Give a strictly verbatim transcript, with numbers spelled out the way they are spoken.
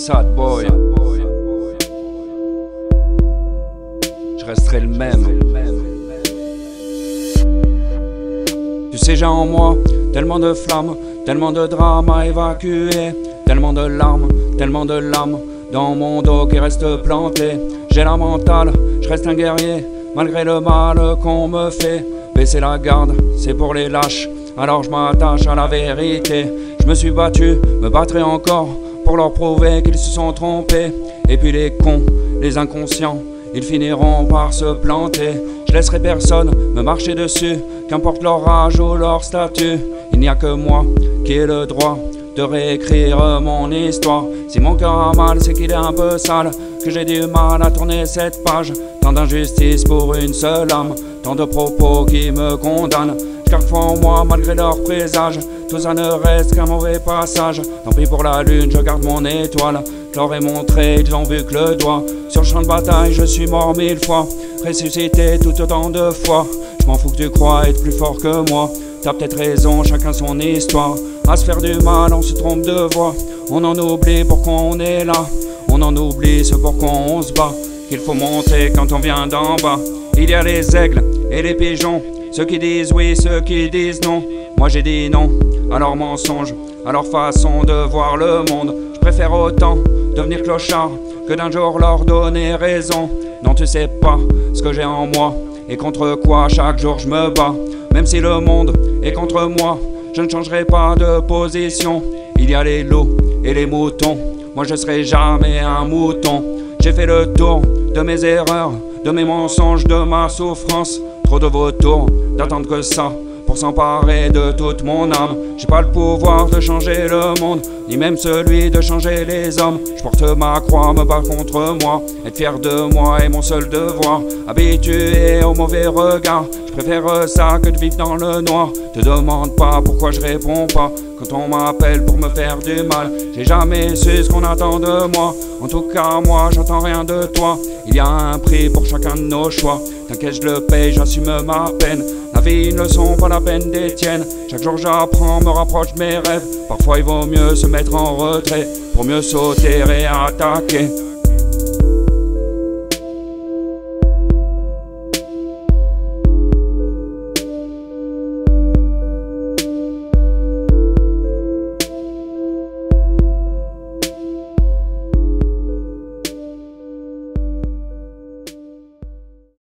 sad boy. Je resterai le même. Tu sais, j'ai en moi tellement de flammes, tellement de drames à évacuer, tellement de larmes, tellement de lames dans mon dos qui reste planté. J'ai la mentale, je reste un guerrier, malgré le mal qu'on me fait. Baisser la garde, c'est pour les lâches, alors je m'attache à la vérité. Je me suis battu, me battrai encore pour leur prouver qu'ils se sont trompés. Et puis les cons, les inconscients, ils finiront par se planter. Je laisserai personne me marcher dessus, qu'importe leur âge ou leur statut. Il n'y a que moi qui ai le droit de réécrire mon histoire. Si mon cœur a mal, c'est qu'il est un peu sale, que j'ai du mal à tourner cette page. Tant d'injustice pour une seule âme, tant de propos qui me condamnent. Je garde foi en moi malgré leurs présages, tout ça ne reste qu'un mauvais passage. Tant pis pour la lune, je garde mon étoile. Je leur ai montré, ils ont vu que le doigt. Sur le champ de bataille, je suis mort mille fois, ressuscité tout autant de fois. Je m'en fous que tu crois être plus fort que moi. T'as peut-être raison, chacun son histoire. À se faire du mal, on se trompe de voix. On en oublie pourquoi on est là. On en oublie ce pourquoi on se bat. Qu'il faut monter quand on vient d'en bas. Il y a les aigles et les pigeons, ceux qui disent oui, ceux qui disent non. Moi j'ai dit non à leurs mensonges, à leur façon de voir le monde. Je préfère autant devenir clochard que d'un jour leur donner raison. Non, tu sais pas ce que j'ai en moi et contre quoi chaque jour je me bats. Même si le monde est contre moi, je ne changerai pas de position. Il y a les loups et les moutons, moi je serai jamais un mouton. J'ai fait le tour de mes erreurs, de mes mensonges, de ma souffrance. Trop de vautours, d'attendre que ça pour s'emparer de toute mon âme. J'ai pas le pouvoir de changer le monde, ni même celui de changer les hommes. Je porte ma croix, me bats contre moi. Être fier de moi est mon seul devoir. Habitué au mauvais regard, je préfère ça que de vivre dans le noir. Te demande pas pourquoi je réponds pas quand on m'appelle pour me faire du mal. J'ai jamais su ce qu'on attend de moi, en tout cas moi j'attends rien de toi. Il y a un prix pour chacun de nos choix, t'inquiète je le paye, j'assume ma peine. La vie ne sont pas la peine des tiennes. Chaque jour j'apprends, me rapproche de mes rêves. Parfois il vaut mieux se mettre en retrait pour mieux sauter et attaquer.